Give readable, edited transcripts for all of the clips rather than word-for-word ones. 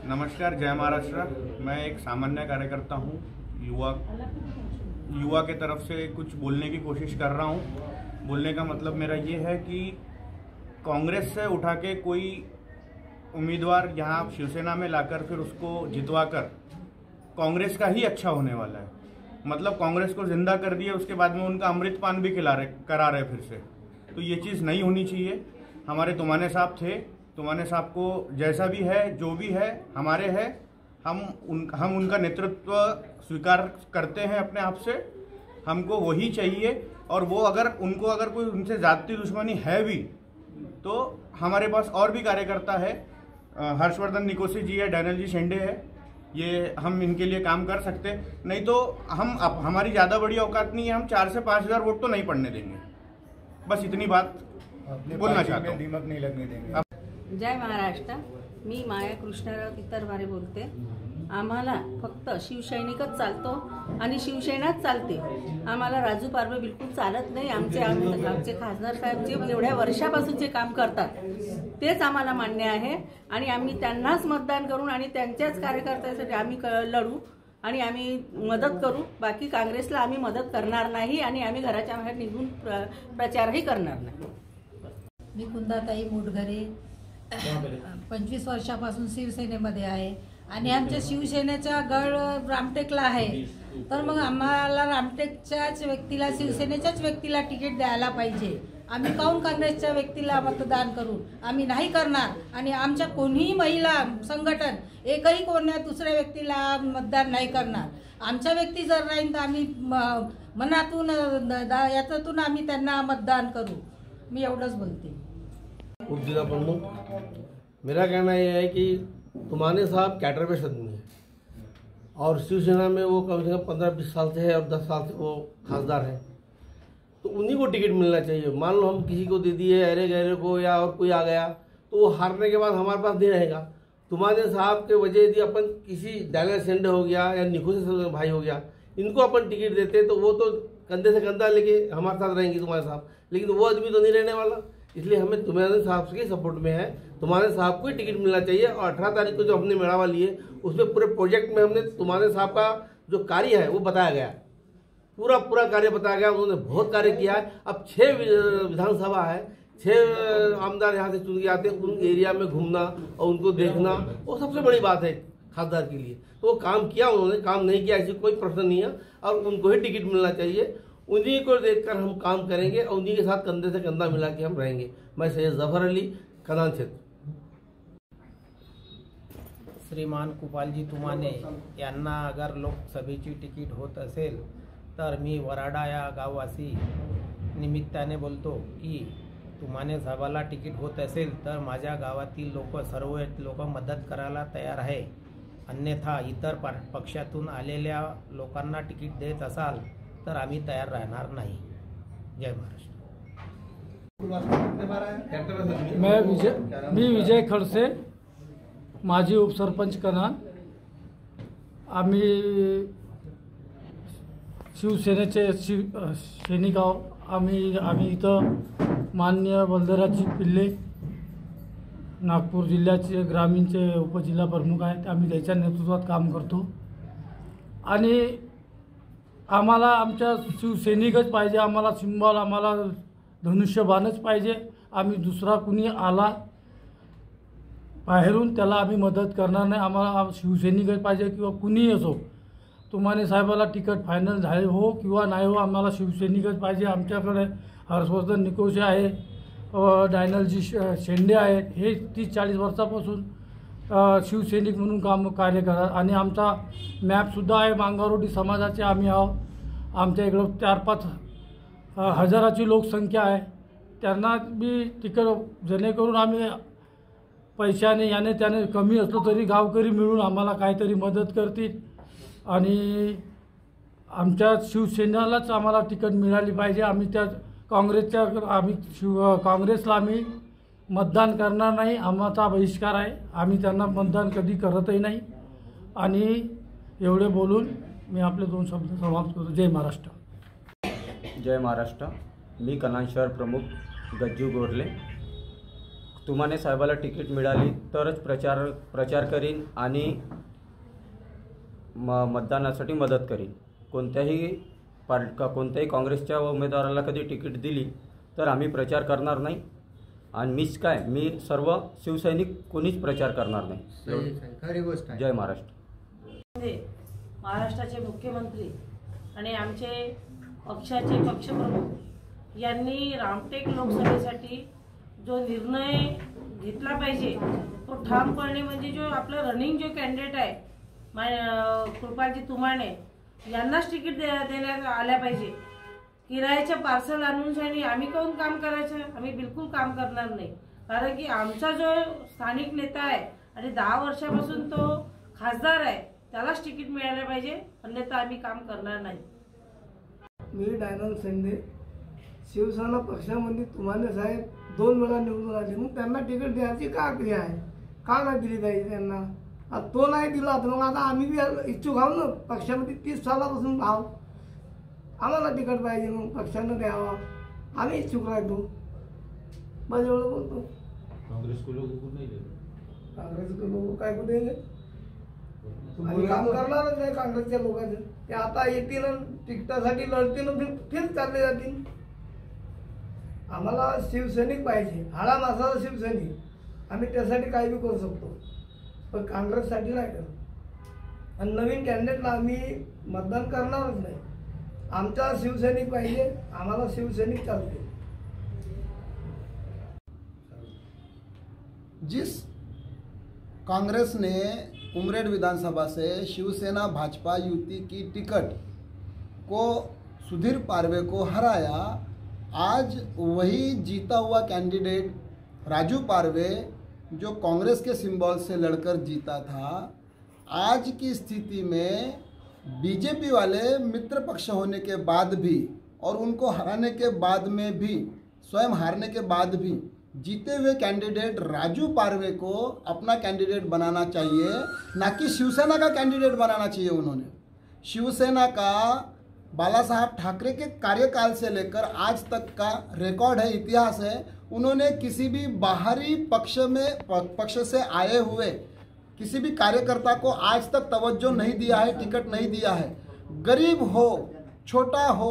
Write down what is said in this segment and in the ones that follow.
नमस्कार, जय महाराष्ट्र। मैं एक सामान्य कार्यकर्ता हूँ। युवा के तरफ से कुछ बोलने की कोशिश कर रहा हूँ। बोलने का मतलब मेरा ये है कि कांग्रेस से उठा के कोई उम्मीदवार यहाँ शिवसेना में लाकर फिर उसको जितवाकर कांग्रेस का ही अच्छा होने वाला है। मतलब कांग्रेस को जिंदा कर दिया, उसके बाद में उनका अमृतपान भी करा रहे फिर से। तो ये चीज़ नहीं होनी चाहिए। हमारे तुमाने साहब थे, तुमाने साहब को जैसा भी है, जो भी है, हमारे है। हम उनका नेतृत्व स्वीकार करते हैं अपने आप से। हमको वही चाहिए। और वो अगर कोई उनसे जाति दुश्मनी है भी तो हमारे पास और भी कार्यकर्ता है। हर्षवर्धन निकोसी जी है, डैनियल जी शेंडे है। ये हम इनके लिए काम कर सकते। नहीं तो हमारी ज़्यादा बड़ी औकात नहीं है। हम 4 से 5 हज़ार वोट तो नहीं पड़ने देंगे। बस इतनी बात बोलना चाहता हूँ। दिमाग नहीं लगने देंगे। जय महाराष्ट्र। मी माया कृष्णराव तितरवारे बोलते। आम्हाला फक्त शिवसैनिकच चालतो आणि शिवसेनाच चालते। आम्हाला राजू पारवे बिलकुल चालत नाही। आमचे खासदार साहेब जे एवढ्या वर्षापासूनचे काम करतात तेच आम्हाला मान्य आहे आणि आम्ही त्यांनाच मतदान करून आणि त्यांच्याच कार्यकर्त्यांसाठी आम्ही लढू आणि आम्ही मदत करू। बाकी काँग्रेसला आम्ही मदत करणार नाही आणि आम्ही घराच्या बाहेर निघून प्रचारही करणार नाही। मी कुंदाताई मुटघरे 25 वर्षापासून शिवसेनेमध्ये आहे आणि आमच्या शिवसेनेचा गड रामटेकला आहे। तर मग आम्हाला रामटेकच्याच व्यक्तीला, शिवसेनेच्याच व्यक्तीला तिकीट द्यायला पाहिजे। आम्ही काऊन काँग्रेसच्या व्यक्तीला मतदान करू? आम्ही नाही करणार। आणि आमच्या कोणीही महिला संघटन एकही कोण्या दुसऱ्या व्यक्तीला मतदान नाही करणार। आमच्या व्यक्ती जर राहील तर आम्ही मनातून याच्यातून आम्ही त्यांना मतदान करू। मी एवढंच बोलते। उपजिला प्रमुख, मेरा कहना यह है कि तुमाने साहब कैडर पे आदमी है और शिवसेना में वो कम से कम 15-20 साल से है और 10 साल से वो खासदार है। तो उन्हीं को टिकट मिलना चाहिए। मान लो हम किसी को दे दिए, अरे गहरे को, या और कोई आ गया तो वो हारने के बाद हमारे पास नहीं रहेगा। तुमाने साहब के वजह यदि अपन किसी डैनियल शेंडे हो गया या निकोसी भाई हो गया, इनको अपन टिकट देते तो वो तो कंधे से कंधा लेके हमारे साथ रहेंगे तुम्हारे साहब। लेकिन वो आदमी तो नहीं रहने वाला। इसलिए हमें तुम्हारे साहब के सपोर्ट में है। तुम्हारे साहब को ही टिकट मिलना चाहिए। और 18 तारीख को जो हमने मेड़ावा लिए उसमें पूरे प्रोजेक्ट में हमने तुम्हारे साहब का जो कार्य है वो बताया गया। पूरा कार्य बताया गया। उन्होंने बहुत कार्य किया है। अब 6 विधानसभा है, 6 आमदार यहाँ से चुन के आते हैं। उन एरिया में घूमना और उनको देखना वो सबसे बड़ी बात है खासदार के लिए। तो वो काम किया उन्होंने, काम नहीं किया ऐसी कोई प्रश्न नहीं है। और उनको ही टिकट मिलना चाहिए। उन्हीं को देखकर हम काम करेंगे और उन्हीं के साथ कंधे से कंधा मिला के हम रहेंगे। मैं सैयद जफर अली, कनान क्षेत्र। श्रीमान कुपालजी तुमाने यांना अगर लोकसभेची तिकीट होत असेल तर मी वराडा या गाववासी निमित्ताने बोलतो की तुमाने साहेबाला तिकीट होत असेल तर माझ्या गावातील सर्व लोक मदत करायला तयार आहे। अन्यथा इतर पक्षातून आलेल्या लोकांना तिकीट देत असाल तर आम्ही तयार राहणार नाही। जय महाराष्ट्र। मी विजय खडसे, माजी उपसरपंच कनान। आम्ही शिवसेनेचे सैनिक आहोत। आम्ही इथं माननीय बलदराजी पिल्ले नागपूर जिल्ह्याचे ग्रामीणचे उपजिल्हा प्रमुख आहेत। आम्ही त्याच्या नेतृत्वात काम करतो आणि आम्हाला आमच्या शिवसैनिकच पाहिजे। आम्हाला सिंबॉल, आम्हाला धनुष्यबाणच पाहिजे। आम्ही दुसरा कुणी आला बाहेरून त्याला आम्ही मदत करणार नाही। आम्हाला शिवसैनिकच पाहिजे किंवा कुणीही असो। तुमाने साहेबाला तिकीट फायनल झाले हो किंवा नाही हो, आम्हाला शिवसैनिकच पाहिजे। आमच्याकडे हर्षवर्धन निकोसी आहे, डॅनियलजी शेंडे आहेत। हे 30-40 वर्षापासून शिवसैनिक म्हणून कार्य करतात आणि आमचा मॅपसुद्धा आहे। मांगारोटी समाजाचे आम्ही आहोत। आमच्या इकडं 4-5 हजाराची लोकसंख्या आहे। त्यांना बी तिकीट जेणेकरून आम्ही पैशाने याने त्याने कमी असलो तरी गावकरी मिळून आम्हाला काहीतरी मदत करतील आणि आमच्या शिवसेनेलाच आम्हाला तिकीट मिळाली पाहिजे। आम्ही त्या काँग्रेसला आम्ही मतदान करणार नाही। आमचा बहिष्कार आहे। आम्ही त्यांना मतदान कधी करतही नाही। आणि एवढे बोलून मी आपले 2 शब्द समाप्त करतो। जय महाराष्ट्र। जय महाराष्ट्र। मी कनान शहर प्रमुख गज्जू गोरले। तुमाने साहेबाला तिकीट मिळाली तरच प्रचार करीन आणि मतदानासाठी मदत करीन. कोणत्याही काँग्रेसच्या उमेदवाराला कधी तिकीट दिली तर आम्ही प्रचार करणार नाही. आणि मी सर्व शिवसैनिक कोणीच प्रचार करणार नाही. खरी गोष्ट आहे. जय महाराष्ट्र. महाराष्ट्राचे मुख्यमंत्री आणि आमचे पक्षाचे पक्षप्रमुख यांनी रामटेक लोकसभेसाठी जो निर्णय घेतला पाहिजे तो ठामपणे, म्हणजे जो आपलं रनिंग जो कॅन्डिडेट आहे कृपालजी तुमाने यांनाच तिकीट देण्यात आल्या पाहिजे. किरायाचे पार्सल आणून आम्ही कोण काम करायचं? आम्ही बिलकुल काम करणार नाही. कारण की आमचा जो स्थानिक नेता आहे आणि 10 वर्षापासून तो खासदार आहे त्यालाच तिकीट मिळालं पाहिजे, अन्यथा आम्ही काम करणार नाही. मी डायनल शेंडे, शिवसेना पक्षामध्ये तुमाने साहेब 2 वेळा निवडून आले, मग त्यांना तिकीट द्यायची का क्रिया आहे? का नाही दिली जाईल त्यांना? तो नाही दिला तर मग आता आम्ही बी इच्छुक आहोत ना. पक्षामध्ये 30 सालापासून आहोत, आम्हाला तिकीट पाहिजे, मग पक्षानं द्यावा. आम्ही इच्छुक राहतो. बस एवढं बोलतो. काँग्रेस को लोक काय कुठे काम करणारच नाही काँग्रेसच्या लोकांचं. ते आता येतील तिकिटासाठी लढतील, फिर चालले जातील. आम्हाला शिवसैनिक पाहिजे, हाडा मासाचा शिवसैनिक. आम्ही त्यासाठी काही बी करू शकतो, पण काँग्रेससाठी नाही करत. आणि नवीन कॅन्डिडेटला आम्ही मतदान करणारच नाही. आमचा शिवसैनिक पाहिजे, आम्हाला शिवसैनिक चालते. जिस कांग्रेस ने उमरेड विधानसभा से शिवसेना भाजपा युति की टिकट को सुधीर पारवे को हराया, आज वही जीता हुआ कैंडिडेट राजू पारवे जो कांग्रेस के सिंबल से लड़कर जीता था, आज की स्थिति में बीजेपी वाले मित्र पक्ष होने के बाद भी और उनको हराने के बाद में भी, स्वयं हारने के बाद भी जीते हुए कैंडिडेट राजू पारवे को अपना कैंडिडेट बनाना चाहिए, ना कि शिवसेना का कैंडिडेट बनाना चाहिए. उन्होंने शिवसेना का बाला साहब ठाकरे के कार्यकाल से लेकर आज तक का रिकॉर्ड है, इतिहास है. उन्होंने किसी भी बाहरी पक्ष से आए हुए किसी भी कार्यकर्ता को आज तक तवज्जो नहीं दिया है, टिकट नहीं दिया है. गरीब हो, छोटा हो,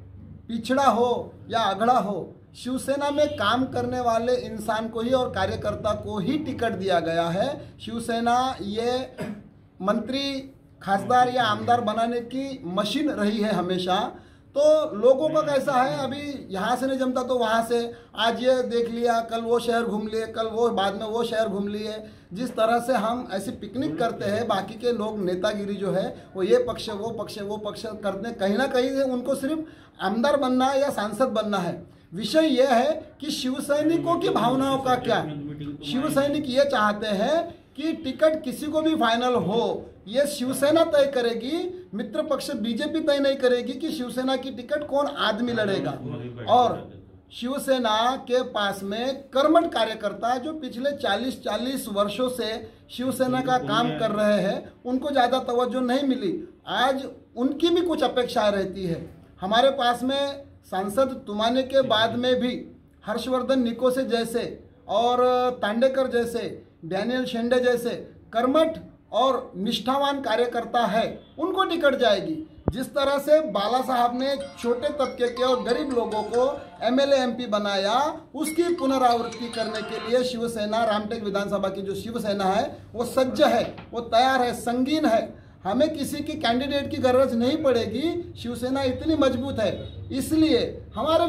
पिछड़ा हो या अगड़ा हो, शिवसेना में काम करने वाले इंसान को ही और कार्यकर्ता को ही टिकट दिया गया है. शिवसेना ये मंत्री, खासदार या आमदार बनाने की मशीन रही है हमेशा. तो लोगों का कैसा है, अभी यहाँ से नहीं जमता तो वहाँ से, आज ये देख लिया, कल वो शहर घूम लिए, कल वो, बाद में वो शहर घूम लिए. जिस तरह से हम ऐसी पिकनिक करते हैं, बाकी के लोग नेतागिरी जो है वो ये पक्ष वो पक्ष करते हैं. कहीं ना कहीं से उनको सिर्फ आमदार बनना है या सांसद बनना है. विषय यह है कि शिवसैनिकों की भावनाओं का क्या. शिवसैनिक ये चाहते हैं कि टिकट किसी को भी फाइनल हो, ये शिवसेना तय करेगी, मित्र पक्ष बीजेपी तय नहीं करेगी कि शिवसेना की टिकट कौन आदमी लड़ेगा. और शिवसेना के पास में कर्मठ कार्यकर्ता जो पिछले 40 वर्षों से शिवसेना का काम कर रहे हैं, उनको ज़्यादा तवज्जो नहीं मिली. आज उनकी भी कुछ अपेक्षाएं रहती है. हमारे पास में सांसद तुमाने के बाद में भी हर्षवर्धन निकोसे जैसे और तांडेकर जैसे, डैनियल शेंडे जैसे कर्मठ और निष्ठावान कार्यकर्ता है, उनको टिकट जाएगी. जिस तरह से बाला साहब ने छोटे तबके के और गरीब लोगों को एमएलए एमपी बनाया, उसकी पुनरावृत्ति करने के लिए शिवसेना, रामटेक विधानसभा की जो शिवसेना है वो सज्ज है, वो तैयार है, संगीन है. हमें किसी की कैंडिडेट की गरज नहीं पड़ेगी. शिवसेना इतनी मजबूत है, इसलिए हमारे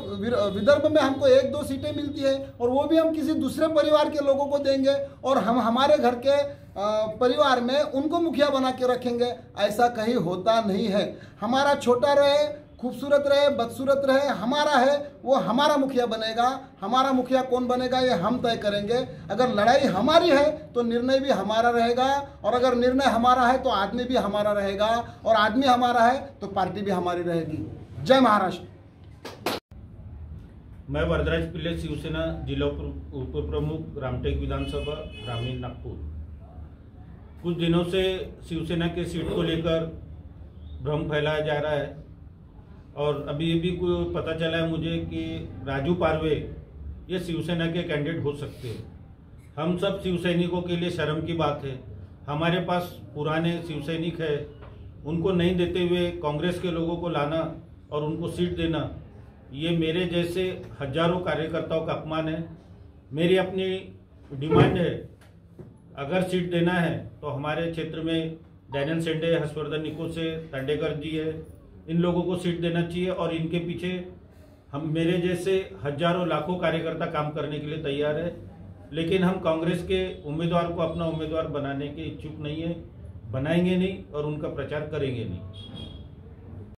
विदर्भ में हमको 1-2 सीटें मिलती है और वो भी हम किसी दूसरे परिवार के लोगों को देंगे और हम हमारे घर के परिवार में उनको मुखिया बना के रखेंगे. ऐसा कहीं होता नहीं है. हमारा छोटा रहे, खूबसूरत रहे, बदसूरत रहे, हमारा है वो हमारा मुखिया बनेगा. हमारा मुखिया कौन बनेगा ये हम तय करेंगे. अगर लड़ाई हमारी है तो निर्णय भी हमारा रहेगा, और अगर निर्णय हमारा है तो आदमी भी हमारा रहेगा, और आदमी हमारा है तो पार्टी भी हमारी रहेगी. जय महाराष्ट्र. मैं वरदराज पिल्ले, शिवसेना जिला उप प्रमुख, रामटेक विधानसभा, ग्रामीण नागपुर. कुछ दिनों से शिवसेना के सीट को लेकर भ्रम फैलाया जा रहा है, और अभी भी पता चला है मुझे कि राजू पारवे ये शिवसेना के कैंडिडेट हो सकते हैं। हम सब शिव सैनिकों के लिए शर्म की बात है। हमारे पास पुराने शिव सैनिक है, उनको नहीं देते हुए कांग्रेस के लोगों को लाना और उनको सीट देना, ये मेरे जैसे हजारों कार्यकर्ताओं का अपमान है। मेरी अपनी डिमांड है, अगर सीट देना है तो हमारे क्षेत्र में डैनियल सेंडे, हर्षवर्धन निकोसे, तंडेकर जी है, इन लोगों को सीट देना चाहिए और इनके पीछे हम मेरे जैसे हजारों लाखों कार्यकर्ता काम करने के लिए तैयार है। लेकिन हम कांग्रेस के उम्मीदवार को अपना उम्मीदवार बनाने के इच्छुक नहीं है, बनाएंगे नहीं और उनका प्रचार करेंगे नहीं।